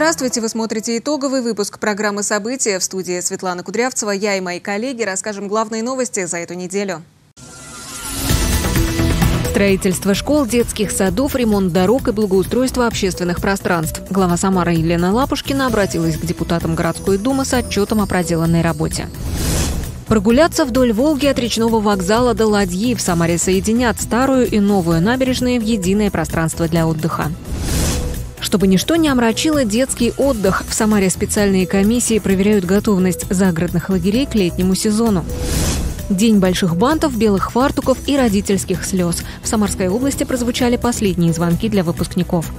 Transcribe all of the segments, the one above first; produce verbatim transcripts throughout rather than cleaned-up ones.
Здравствуйте! Вы смотрите итоговый выпуск программы «События». В студии Светлана Кудрявцева. Я и мои коллеги расскажем главные новости за эту неделю. Строительство школ, детских садов, ремонт дорог и благоустройство общественных пространств. Глава Самары Елена Лапушкина обратилась к депутатам городской думы с отчетом о проделанной работе. Прогуляться вдоль Волги от речного вокзала до Ладьи. В Самаре соединят старую и новую набережные в единое пространство для отдыха. Чтобы ничто не омрачило детский отдых, в Самаре специальные комиссии проверяют готовность загородных лагерей к летнему сезону. День больших бантов, белых фартуков и родительских слез. В Самарской области прозвучали последние звонки для выпускников.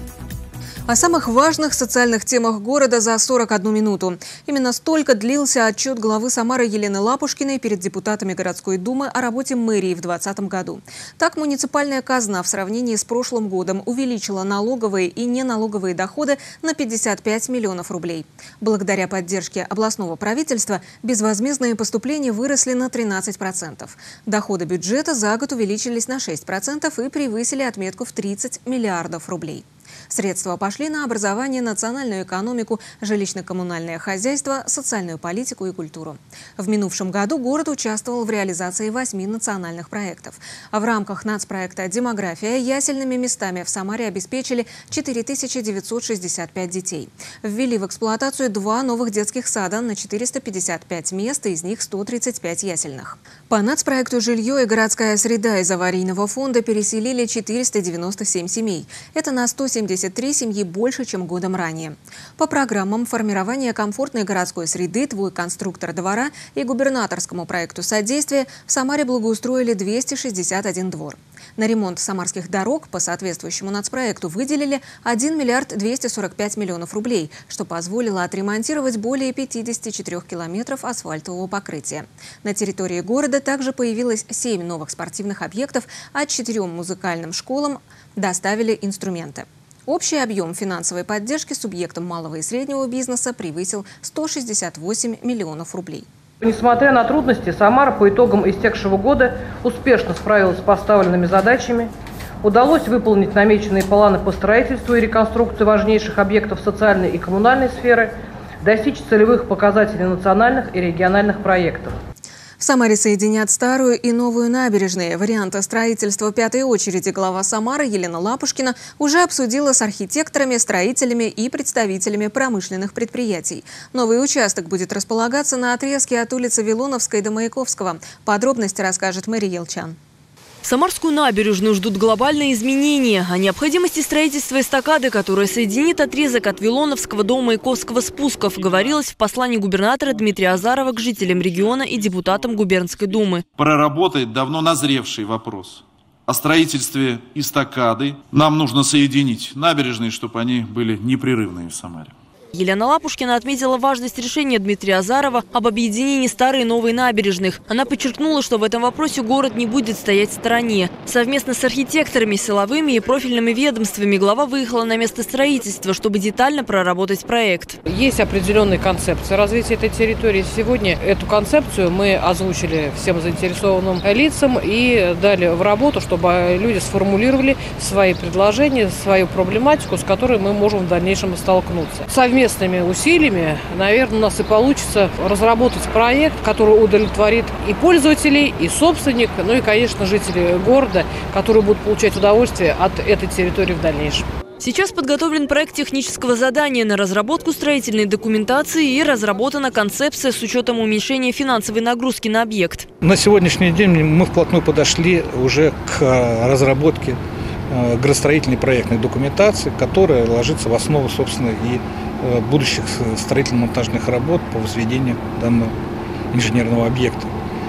О самых важных социальных темах города за сорок одну минуту. Именно столько длился отчет главы Самары Елены Лапушкиной перед депутатами городской думы о работе мэрии в две тысячи двадцатом году. Так, муниципальная казна в сравнении с прошлым годом увеличила налоговые и неналоговые доходы на пятьдесят пять миллионов рублей. Благодаря поддержке областного правительства безвозмездные поступления выросли на тринадцать процентов. Доходы бюджета за год увеличились на шесть процентов и превысили отметку в тридцать миллиардов рублей. Средства пошли на образование, национальную экономику, жилищно-коммунальное хозяйство, социальную политику и культуру. В минувшем году город участвовал в реализации восьми национальных проектов. А в рамках нацпроекта «Демография» ясельными местами в Самаре обеспечили четыре тысячи девятьсот шестьдесят пять детей. Ввели в эксплуатацию два новых детских сада на четыреста пятьдесят пять мест, из них сто тридцать пять ясельных. По нацпроекту «Жилье и городская среда» из аварийного фонда переселили четыреста девяносто семь семей. Это на сто семьдесят три семьи больше, чем годом ранее. По программам формирования комфортной городской среды, «Твой конструктор двора» и губернаторскому проекту «Содействие» в Самаре благоустроили двести шестьдесят один двор. На ремонт самарских дорог по соответствующему нацпроекту выделили один миллиард двести сорок пять миллионов рублей, что позволило отремонтировать более пятидесяти четырёх километров асфальтового покрытия. На территории города также появилось семь новых спортивных объектов, а четырем музыкальным школам доставили инструменты. Общий объем финансовой поддержки субъектам малого и среднего бизнеса превысил сто шестьдесят восемь миллионов рублей. Несмотря на трудности, Самара по итогам истекшего года успешно справилась с поставленными задачами. Удалось выполнить намеченные планы по строительству и реконструкции важнейших объектов социальной и коммунальной сферы, достичь целевых показателей национальных и региональных проектов. В Самаре соединят старую и новую набережные. Варианты строительства пятой очереди глава Самары Елена Лапушкина уже обсудила с архитекторами, строителями и представителями промышленных предприятий. Новый участок будет располагаться на отрезке от улицы Вилоновской до Маяковского. Подробности расскажет Мария Елчан. Самарскую набережную ждут глобальные изменения. О необходимости строительства эстакады, которая соединит отрезок от Вилоновского до Маяковского спусков, говорилось в послании губернатора Дмитрия Азарова к жителям региона и депутатам губернской думы. Проработает давно назревший вопрос о строительстве эстакады. Нам нужно соединить набережные, чтобы они были непрерывные в Самаре. Елена Лапушкина отметила важность решения Дмитрия Азарова об объединении старой и новой набережных. Она подчеркнула, что в этом вопросе город не будет стоять в стороне. Совместно с архитекторами, силовыми и профильными ведомствами глава выехала на место строительства, чтобы детально проработать проект. Есть определенные концепции развития этой территории. Сегодня эту концепцию мы озвучили всем заинтересованным лицам и дали в работу, чтобы люди сформулировали свои предложения, свою проблематику, с которой мы можем в дальнейшем столкнуться. Совместно Совместными усилиями, наверное, у нас и получится разработать проект, который удовлетворит и пользователей, и собственник, ну и, конечно, жителей города, которые будут получать удовольствие от этой территории в дальнейшем. Сейчас подготовлен проект технического задания на разработку строительной документации и разработана концепция с учетом уменьшения финансовой нагрузки на объект. На сегодняшний день мы вплотную подошли уже к разработке градостроительной проектной документации, которая ложится в основу, собственно, и будущих строительно-монтажных работ по возведению данного инженерного объекта.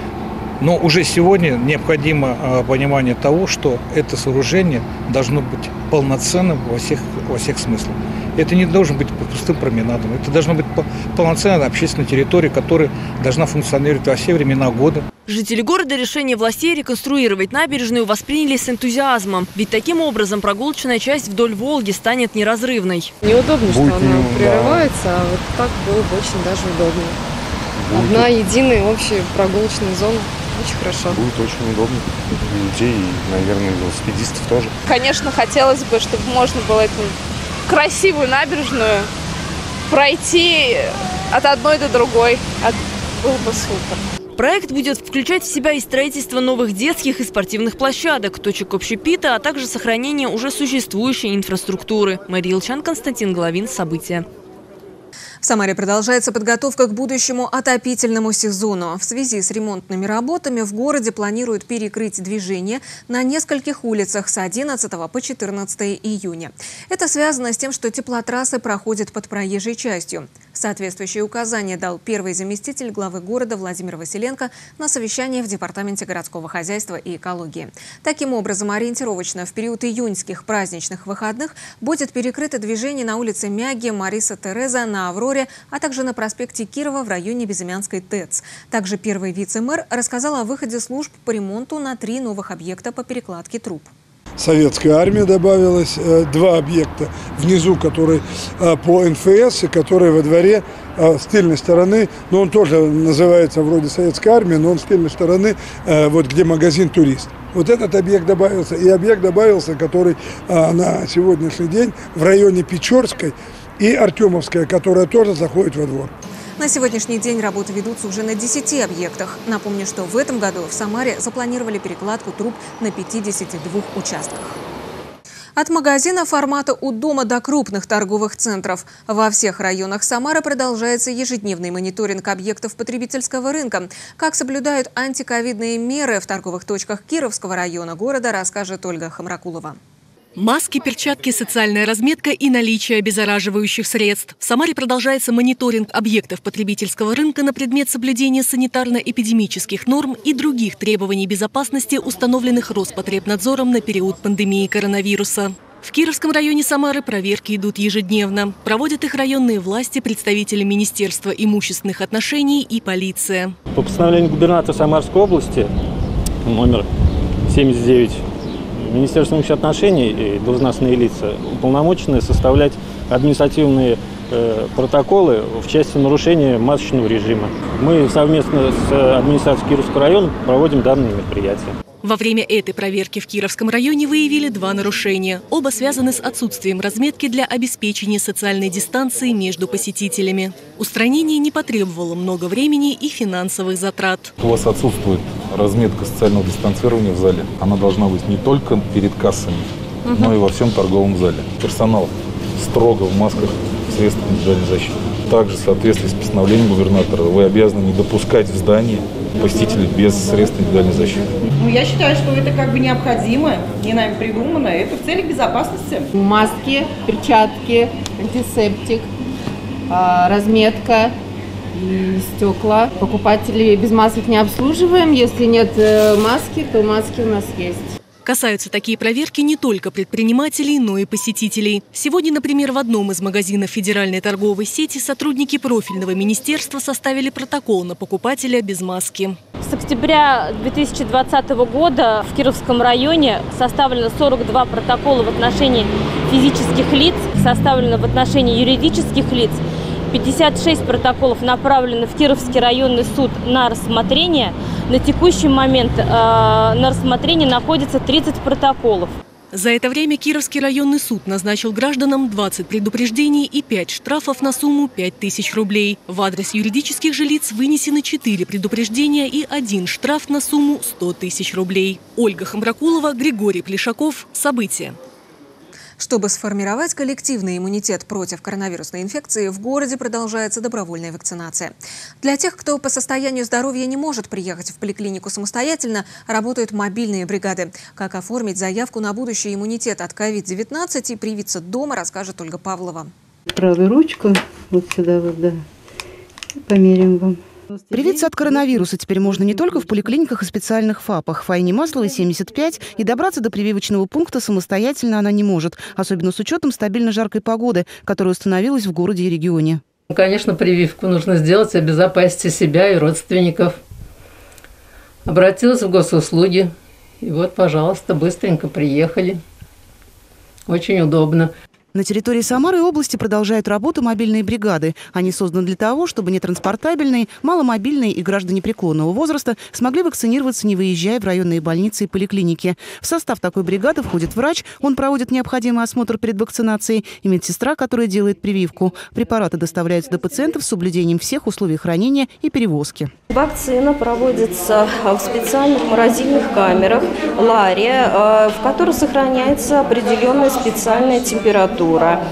Но уже сегодня необходимо понимание того, что это сооружение должно быть полноценным во всех, во всех смыслах. Это не должен быть пустым променадом. Это должна быть полноценная общественная территория, которая должна функционировать во все времена года. Жители города решение властей реконструировать набережную восприняли с энтузиазмом. Ведь таким образом прогулочная часть вдоль Волги станет неразрывной. Неудобно, что она прерывается, а вот так было бы очень даже удобно. Одна единая общая прогулочная зона. Очень хорошо. Будет очень удобно для людей и, наверное, велосипедистов тоже. Конечно, хотелось бы, чтобы можно было эту красивую набережную пройти от одной до другой. Было бы супер. Проект будет включать в себя и строительство новых детских и спортивных площадок, точек общепита, а также сохранение уже существующей инфраструктуры. Мария Илчан, Константин Головин. События. В Самаре продолжается подготовка к будущему отопительному сезону. В связи с ремонтными работами в городе планируют перекрыть движение на нескольких улицах с одиннадцатого по четырнадцатое июня. Это связано с тем, что теплотрассы проходят под проезжей частью. Соответствующие указания дал первый заместитель главы города Владимир Василенко на совещании в Департаменте городского хозяйства и экологии. Таким образом, ориентировочно в период июньских праздничных выходных будет перекрыто движение на улице Мяги, Мариса Тереза, на Авроре, а также на проспекте Кирова в районе Безымянской ТЭЦ. Также первый вице-мэр рассказал о выходе служб по ремонту на три новых объекта по перекладке труб. Советская армия добавилась, два объекта внизу, которые по эн эф эс, и которые во дворе с тыльной стороны, но он тоже называется вроде советской армии, но он с тыльной стороны, вот где магазин «Турист». Вот этот объект добавился, и объект добавился, который на сегодняшний день в районе Печорской и Артемовская, которая тоже заходит во двор. На сегодняшний день работы ведутся уже на десяти объектах. Напомню, что в этом году в Самаре запланировали перекладку труб на пятидесяти двух участках. От магазина формата у дома до крупных торговых центров. Во всех районах Самары продолжается ежедневный мониторинг объектов потребительского рынка. Как соблюдают антиковидные меры в торговых точках Кировского района города, расскажет Ольга Хамракулова. Маски, перчатки, социальная разметка и наличие обеззараживающих средств. В Самаре продолжается мониторинг объектов потребительского рынка на предмет соблюдения санитарно-эпидемических норм и других требований безопасности, установленных Роспотребнадзором на период пандемии коронавируса. В Кировском районе Самары проверки идут ежедневно. Проводят их районные власти, представители Министерства имущественных отношений и полиция. По постановлению губернатора Самарской области номер семьдесят девять, Министерство имущественных отношений и должностные лица уполномочены составлять административные э, протоколы в части нарушения масочного режима. Мы совместно с администрацией Кировского района проводим данные мероприятия. Во время этой проверки в Кировском районе выявили два нарушения. Оба связаны с отсутствием разметки для обеспечения социальной дистанции между посетителями. Устранение не потребовало много времени и финансовых затрат. У вас отсутствует разметка социального дистанцирования в зале. Она должна быть не только перед кассами, угу. но и во всем торговом зале. Персонал строго в масках, средствах индивидуальной защиты. Также в соответствии с постановлением губернатора вы обязаны не допускать в здание посетителей без средств индивидуальной защиты. Ну, я считаю, что это как бы необходимо, не нами придумано, это в целях безопасности. Маски, перчатки, антисептик, разметка и стекла. Покупателей без масок не обслуживаем. Если нет маски, то маски у нас есть. Касаются такие проверки не только предпринимателей, но и посетителей. Сегодня, например, в одном из магазинов федеральной торговой сети сотрудники профильного министерства составили протокол на покупателя без маски. С октября две тысячи двадцатого года в Кировском районе составлено сорок два протокола в отношении физических лиц, составлено в отношении юридических лиц. пятьдесят шесть протоколов направлены в Кировский районный суд на рассмотрение. На текущий момент э, на рассмотрении находится тридцать протоколов. За это время Кировский районный суд назначил гражданам двадцать предупреждений и пять штрафов на сумму пять тысяч рублей. В адрес юридических же лиц вынесены четыре предупреждения и один штраф на сумму сто тысяч рублей. Ольга Хамракулова, Григорий Плешаков. События. Чтобы сформировать коллективный иммунитет против коронавирусной инфекции, в городе продолжается добровольная вакцинация. Для тех, кто по состоянию здоровья не может приехать в поликлинику самостоятельно, работают мобильные бригады. Как оформить заявку на будущий иммунитет от ковид девятнадцать и привиться дома, расскажет Ольга Павлова. Правую ручку вот сюда вот, да. Померим вам. Привиться от коронавируса теперь можно не только в поликлиниках и специальных ФАПах. Фаине Масловой семьдесят пять, и добраться до прививочного пункта самостоятельно она не может, особенно с учетом стабильно жаркой погоды, которая установилась в городе и регионе. Конечно, прививку нужно сделать, обезопасить себя и родственников. Обратилась в госуслуги, и вот, пожалуйста, быстренько приехали. Очень удобно. На территории Самары и области продолжают работу мобильные бригады. Они созданы для того, чтобы нетранспортабельные, маломобильные и граждане преклонного возраста смогли вакцинироваться, не выезжая в районные больницы и поликлиники. В состав такой бригады входит врач, он проводит необходимый осмотр перед вакцинацией, и медсестра, которая делает прививку. Препараты доставляются до пациентов с соблюдением всех условий хранения и перевозки. Вакцина проводится в специальных морозильных камерах Лария, в которых сохраняется определенная специальная температура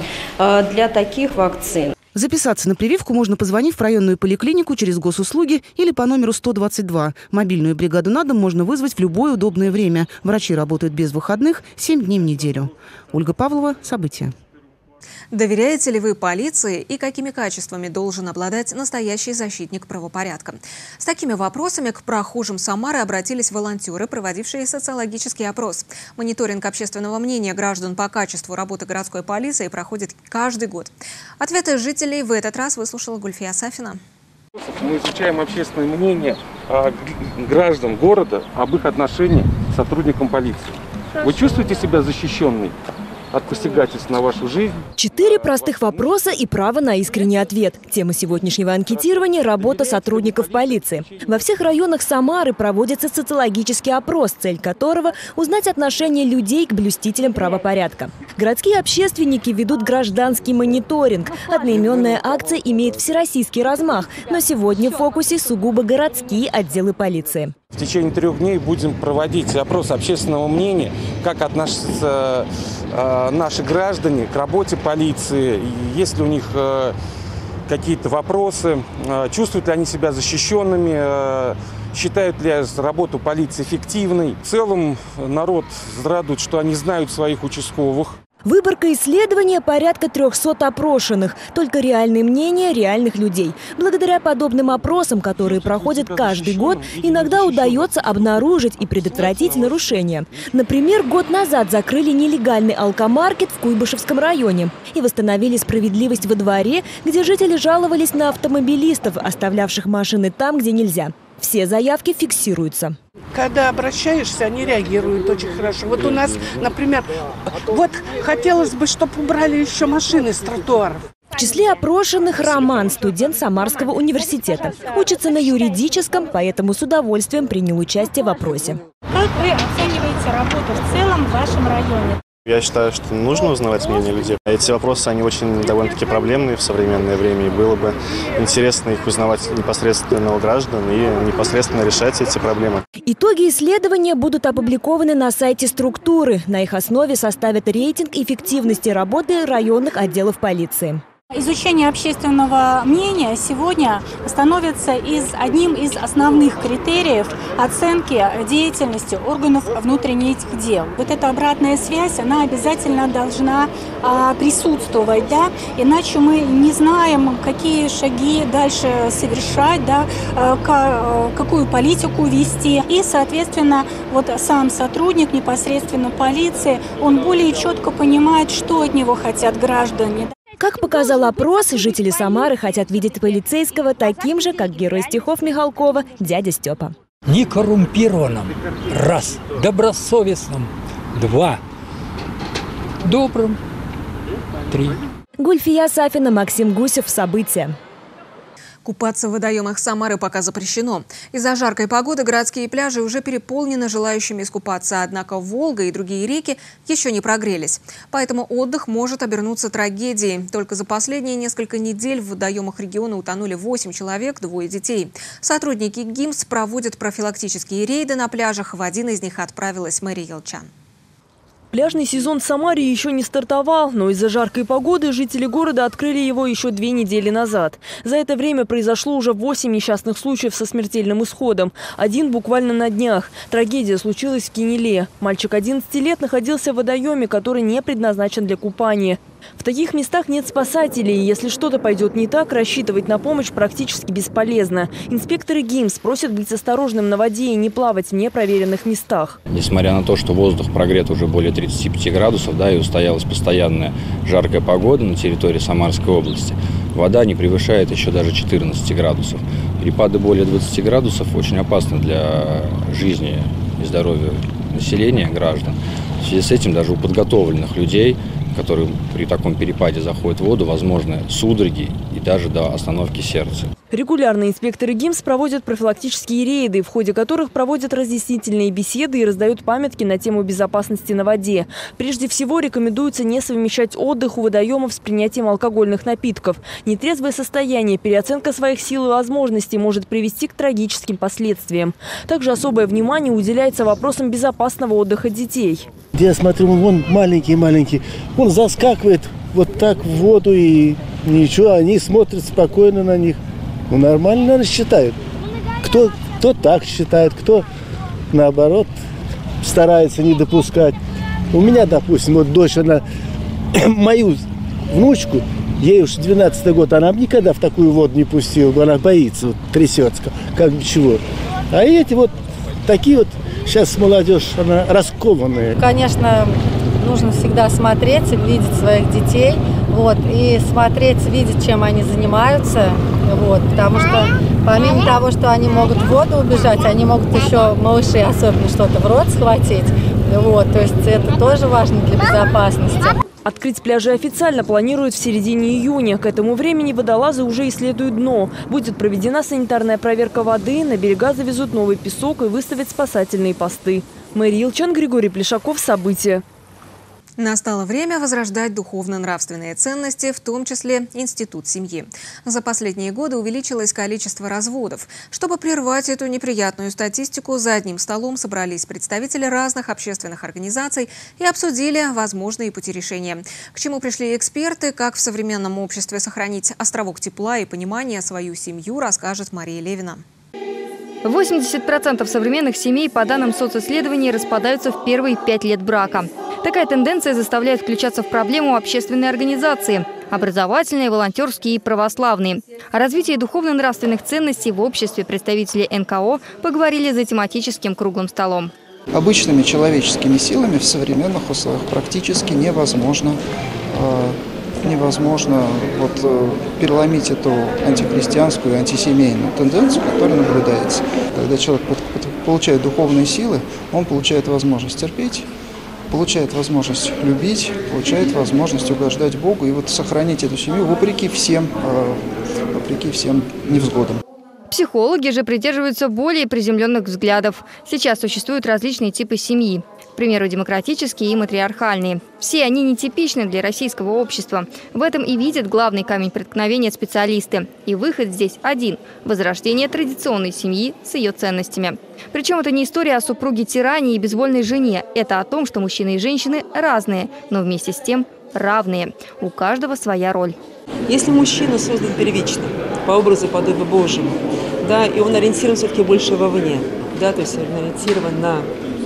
для таких вакцин. Записаться на прививку можно, позвонив в районную поликлинику через госуслуги или по номеру сто двадцать два. Мобильную бригаду на дом можно вызвать в любое удобное время. Врачи работают без выходных семь дней в неделю. Ольга Павлова, события. Доверяете ли вы полиции и какими качествами должен обладать настоящий защитник правопорядка? С такими вопросами к прохожим Самары обратились волонтеры, проводившие социологический опрос. Мониторинг общественного мнения граждан по качеству работы городской полиции проходит каждый год. Ответы жителей в этот раз выслушала Гульфия Сафина. Мы изучаем общественное мнение граждан города об их отношении к сотрудникам полиции. Вы чувствуете себя защищенной от посягательств на вашу жизнь? Четыре простых вопроса и право на искренний ответ. Тема сегодняшнего анкетирования – работа сотрудников полиции. Во всех районах Самары проводится социологический опрос, цель которого – узнать отношение людей к блюстителям правопорядка. Городские общественники ведут гражданский мониторинг. Одноименная акция имеет всероссийский размах, но сегодня в фокусе сугубо городские отделы полиции. В течение трех дней будем проводить опрос общественного мнения, как относятся э, наши граждане к работе полиции, есть ли у них э, какие-то вопросы, э, чувствуют ли они себя защищенными, э, считают ли работу полиции эффективной. В целом народ радует, что они знают своих участковых. Выборка исследования порядка трехсот опрошенных. Только реальные мнения реальных людей. Благодаря подобным опросам, которые проходят каждый год, иногда удается обнаружить и предотвратить нарушения. Например, год назад закрыли нелегальный алкомаркет в Куйбышевском районе и восстановили справедливость во дворе, где жители жаловались на автомобилистов, оставлявших машины там, где нельзя. Все заявки фиксируются. Когда обращаешься, они реагируют очень хорошо. Вот у нас, например, вот хотелось бы, чтобы убрали еще машины с тротуаров. В числе опрошенных Роман, студент Самарского университета. Учится на юридическом, поэтому с удовольствием принял участие в опросе. Как вы оцениваете работу в целом в вашем районе? Я считаю, что нужно узнавать мнение людей. Эти вопросы, они очень довольно-таки проблемные в современное время, и было бы интересно их узнавать непосредственно у граждан и непосредственно решать эти проблемы. Итоги исследования будут опубликованы на сайте структуры. На их основе составят рейтинг эффективности работы районных отделов полиции. Изучение общественного мнения сегодня становится из, одним из основных критериев оценки деятельности органов внутренних дел. Вот эта обратная связь, она обязательно должна а, присутствовать, да? Иначе мы не знаем, какие шаги дальше совершать, да? а, какую политику вести. И, соответственно, вот сам сотрудник непосредственно полиции, он более четко понимает, что от него хотят граждане. Как показал опрос, жители Самары хотят видеть полицейского таким же, как герой стихов Михалкова, дядя Степа. Не коррумпированным, раз, добросовестным, два, добрым, три. Гульфия Сафина, Максим Гусев. События. Купаться в водоемах Самары пока запрещено. Из-за жаркой погоды городские пляжи уже переполнены желающими искупаться. Однако Волга и другие реки еще не прогрелись. Поэтому отдых может обернуться трагедией. Только за последние несколько недель в водоемах региона утонули восемь человек, двое детей. Сотрудники ГИМС проводят профилактические рейды на пляжах. В один из них отправилась Мария Елчан. Пляжный сезон в Самаре еще не стартовал, но из-за жаркой погоды жители города открыли его еще две недели назад. За это время произошло уже восемь несчастных случаев со смертельным исходом. Один буквально на днях. Трагедия случилась в Кинеле. Мальчик одиннадцати лет находился в водоеме, который не предназначен для купания. В таких местах нет спасателей. Если что-то пойдет не так, рассчитывать на помощь практически бесполезно. Инспекторы ГИМС просят быть осторожным на воде и не плавать в непроверенных местах. Несмотря на то, что воздух прогрет уже более тридцати пяти градусов, да, и устоялась постоянная жаркая погода на территории Самарской области, вода не превышает еще даже четырнадцати градусов. Перепады более двадцати градусов очень опасны для жизни и здоровья населения, граждан. В связи с этим даже у подготовленных людей которые при таком перепаде заходят в воду, возможны судороги и даже до остановки сердца. Регулярно инспекторы ГИМС проводят профилактические рейды, в ходе которых проводят разъяснительные беседы и раздают памятки на тему безопасности на воде. Прежде всего рекомендуется не совмещать отдых у водоемов с принятием алкогольных напитков. Нетрезвое состояние, переоценка своих сил и возможностей может привести к трагическим последствиям. Также особое внимание уделяется вопросам безопасного отдыха детей. Я смотрю, он маленький-маленький, он заскакивает вот так в воду и ничего, они смотрят спокойно на них. Ну, нормально, наверное, считают. Кто, кто так считает, кто, наоборот, старается не допускать. У меня, допустим, вот дочь, она, мою внучку, ей уж двенадцатый год, она никогда в такую воду не пустила, она боится, вот, трясется, как бы чего. А эти вот такие вот, сейчас молодежь, она раскованная. Конечно, нужно всегда смотреть, видеть своих детей, вот, и смотреть, видеть, чем они занимаются, вот, потому что помимо того, что они могут в воду убежать, они могут еще, малыши особенно, что-то в рот схватить, вот, то есть это тоже важно для безопасности. Открыть пляжи официально планируют в середине июня. К этому времени водолазы уже исследуют дно. Будет проведена санитарная проверка воды, на берега завезут новый песок и выставят спасательные посты. Мэри Илчан, Григорий Плешаков. События. Настало время возрождать духовно-нравственные ценности, в том числе институт семьи. За последние годы увеличилось количество разводов. Чтобы прервать эту неприятную статистику, за одним столом собрались представители разных общественных организаций и обсудили возможные пути решения. К чему пришли эксперты, как в современном обществе сохранить островок тепла и понимания свою семью, расскажет Мария Левина. восемьдесят процентов современных семей, по данным социсследований, распадаются в первые пять лет брака. Такая тенденция заставляет включаться в проблему общественной организации – образовательные, волонтерские и православные. О развитии духовно-нравственных ценностей в обществе представители эн ка о поговорили за тематическим круглым столом. Обычными человеческими силами в современных условиях практически невозможно, э, невозможно вот, э, переломить эту антихристианскую, антисемейную тенденцию, которая наблюдается. Когда человек под, под, получает духовные силы, он получает возможность терпеть, получает возможность любить, получает возможность угождать Богу и вот сохранить эту семью вопреки всем, э, вопреки всем невзгодам. Психологи же придерживаются более приземленных взглядов. Сейчас существуют различные типы семьи. К примеру, демократические и матриархальные. Все они нетипичны для российского общества. В этом и видят главный камень преткновения специалисты. И выход здесь один – возрождение традиционной семьи с ее ценностями. Причем это не история о супруге-тиране и безвольной жене. Это о том, что мужчины и женщины разные, но вместе с тем равные. У каждого своя роль. Если мужчина создан первично, по образу и подобию Божьему, да, и он ориентирован все-таки больше вовне, да, то есть он ориентирован на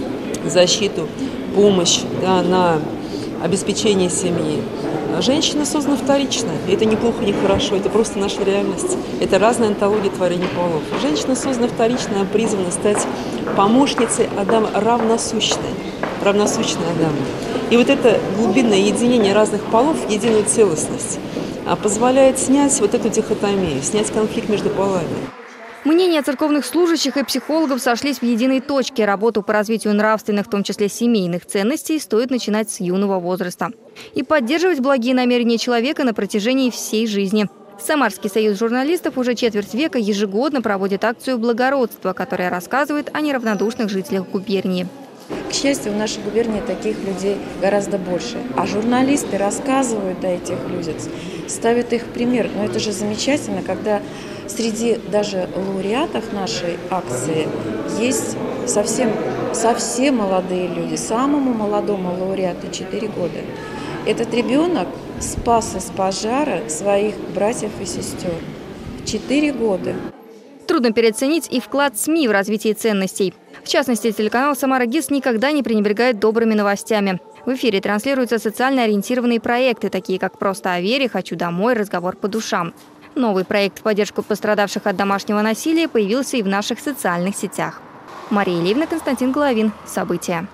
защиту, помощь, да, на обеспечение семьи. А женщина создана вторично. И это неплохо, не хорошо, это просто наша реальность. Это разная антология творения полов. Женщина создана вторично, она призвана стать помощницей Адама, равносущной, равносущной Адаму. И вот это глубинное единение разных полов в единую целостность позволяет снять вот эту дихотомию, снять конфликт между полами. Мнения церковных служащих и психологов сошлись в единой точке. Работу по развитию нравственных, в том числе семейных ценностей, стоит начинать с юного возраста. И поддерживать благие намерения человека на протяжении всей жизни. Самарский союз журналистов уже четверть века ежегодно проводит акцию «Благородство», которая рассказывает о неравнодушных жителях губернии. К счастью, в нашей губернии таких людей гораздо больше. А журналисты рассказывают о этих людях, ставят их в пример. Но это же замечательно, когда среди даже лауреатов нашей акции есть совсем, совсем молодые люди. Самому молодому лауреату четыре года. Этот ребенок спас из пожара своих братьев и сестер. четыре года. Трудно переоценить и вклад СМИ в развитие ценностей. В частности, телеканал «Самара ГИС» никогда не пренебрегает добрыми новостями. В эфире транслируются социально ориентированные проекты, такие как «Просто о вере», «Хочу домой», «Разговор по душам». Новый проект в поддержку пострадавших от домашнего насилия появился и в наших социальных сетях. Мария Левина, Константин Головин. События.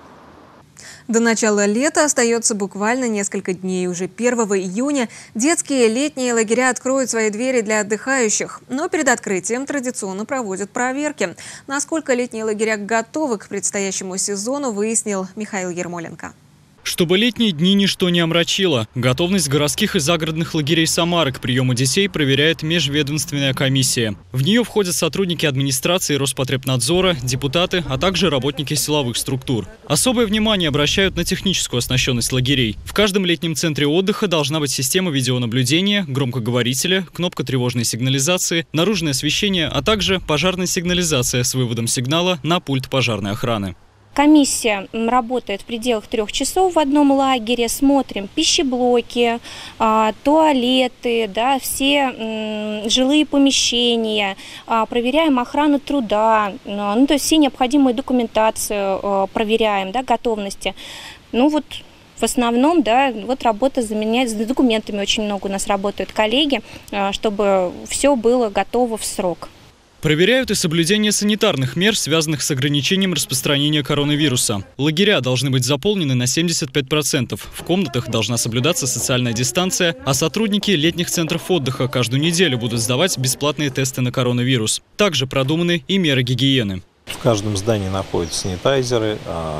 До начала лета остается буквально несколько дней. Уже первого июня детские летние лагеря откроют свои двери для отдыхающих. Но перед открытием традиционно проводят проверки. Насколько летние лагеря готовы к предстоящему сезону, выяснил Михаил Ермоленко. Чтобы летние дни ничто не омрачило, готовность городских и загородных лагерей Самары к приему детей проверяет межведомственная комиссия. В нее входят сотрудники администрации Роспотребнадзора, депутаты, а также работники силовых структур. Особое внимание обращают на техническую оснащенность лагерей. В каждом летнем центре отдыха должна быть система видеонаблюдения, громкоговорителя, кнопка тревожной сигнализации, наружное освещение, а также пожарная сигнализация с выводом сигнала на пульт пожарной охраны. Комиссия работает в пределах трех часов в одном лагере, смотрим пищеблоки, туалеты, да, все жилые помещения, проверяем охрану труда, ну, то есть все необходимую документацию проверяем, да, готовности. Ну вот в основном, да, вот работа заменяется, с документами очень много у нас работают коллеги, чтобы все было готово в срок. Проверяют и соблюдение санитарных мер, связанных с ограничением распространения коронавируса. Лагеря должны быть заполнены на семьдесят пять процентов. В комнатах должна соблюдаться социальная дистанция, а сотрудники летних центров отдыха каждую неделю будут сдавать бесплатные тесты на коронавирус. Также продуманы и меры гигиены. В каждом здании находятся санитайзеры,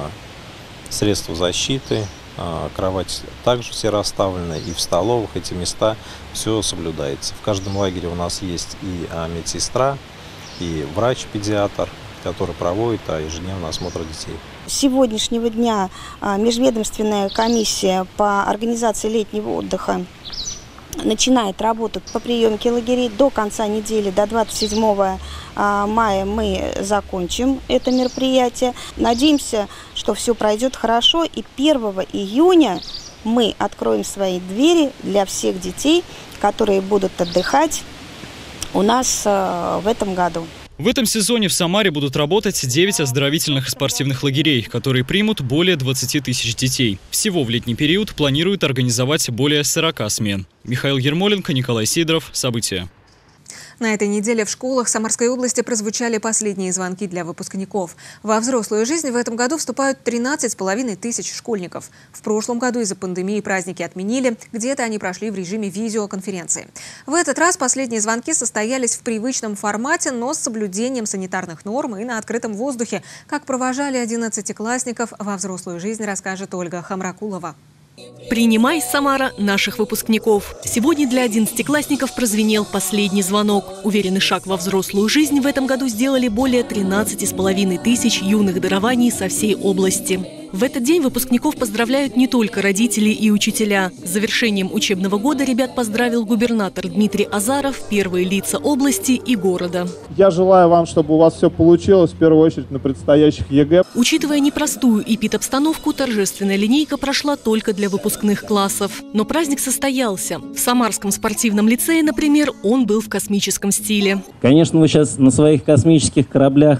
средства защиты, кровати также все расставлены, и в столовых эти места все соблюдается. В каждом лагере у нас есть и медсестра, и врач-педиатр, который проводит ежедневный осмотр детей. С сегодняшнего дня межведомственная комиссия по организации летнего отдыха начинает работать по приемке лагерей. До конца недели, до двадцать седьмого мая мы закончим это мероприятие. Надеемся, что все пройдет хорошо, и первого июня мы откроем свои двери для всех детей, которые будут отдыхать у нас в этом году. В этом сезоне в Самаре будут работать девять оздоровительных и спортивных лагерей, которые примут более двадцати тысяч детей. Всего в летний период планируют организовать более сорока смен. Михаил Ермоленко, Николай Сидоров. События. На этой неделе в школах Самарской области прозвучали последние звонки для выпускников. Во взрослую жизнь в этом году вступают тринадцать с половиной тысяч школьников. В прошлом году из-за пандемии праздники отменили, где-то они прошли в режиме видеоконференции. В этот раз последние звонки состоялись в привычном формате, но с соблюдением санитарных норм и на открытом воздухе. Как провожали одиннадцатиклассников во взрослую жизнь, расскажет Ольга Хамракулова. Принимай, Самара, наших выпускников. Сегодня для одиннадцатиклассников прозвенел последний звонок. Уверенный шаг во взрослую жизнь в этом году сделали более тринадцати с половиной тысяч юных дарований со всей области. В этот день выпускников поздравляют не только родители и учителя. С завершением учебного года ребят поздравил губернатор Дмитрий Азаров, первые лица области и города. Я желаю вам, чтобы у вас все получилось, в первую очередь на предстоящих ЕГЭ. Учитывая непростую эпид-обстановку, торжественная линейка прошла только для выпускных классов. Но праздник состоялся. В Самарском спортивном лицее, например, он был в космическом стиле. Конечно, вы сейчас на своих космических кораблях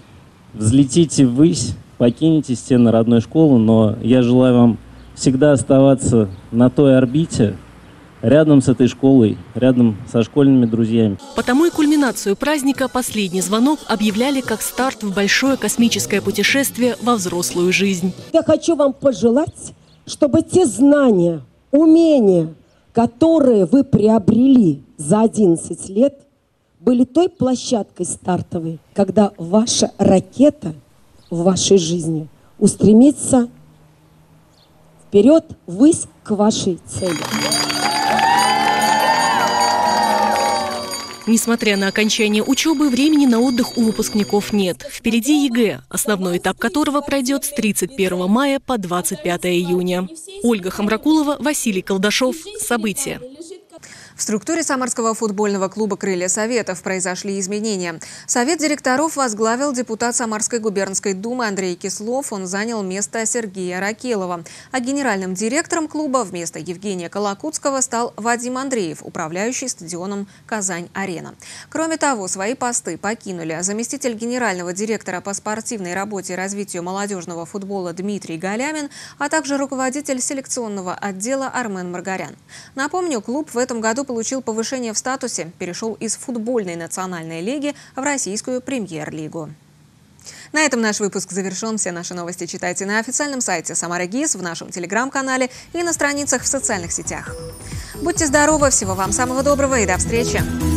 взлетите ввысь, покинете стены родной школы, но я желаю вам всегда оставаться на той орбите, рядом с этой школой, рядом со школьными друзьями. Потому и кульминацию праздника, последний звонок, объявляли как старт в большое космическое путешествие во взрослую жизнь. Я хочу вам пожелать, чтобы те знания, умения, которые вы приобрели за одиннадцать лет, были той площадкой стартовой, когда ваша ракета в вашей жизни устремиться вперед, ввысь к вашей цели. Несмотря на окончание учебы, времени на отдых у выпускников нет. Впереди ЕГЭ, основной этап которого пройдет с тридцать первого мая по двадцать пятое июня. Ольга Хамракулова, Василий Колдашов. События. В структуре Самарского футбольного клуба «Крылья Советов» произошли изменения. Совет директоров возглавил депутат Самарской губернской думы Андрей Кислов. Он занял место Сергея Ракелова. А генеральным директором клуба вместо Евгения Колокутского стал Вадим Андреев, управляющий стадионом «Казань-Арена». Кроме того, свои посты покинули заместитель генерального директора по спортивной работе и развитию молодежного футбола Дмитрий Галямин, а также руководитель селекционного отдела Армен Маргарян. Напомню, клуб в этом году получил повышение в статусе, перешел из футбольной национальной лиги в российскую премьер-лигу. На этом наш выпуск завершен. Все наши новости читайте на официальном сайте Самара ГИС, в нашем телеграм-канале и на страницах в социальных сетях. Будьте здоровы, всего вам самого доброго и до встречи!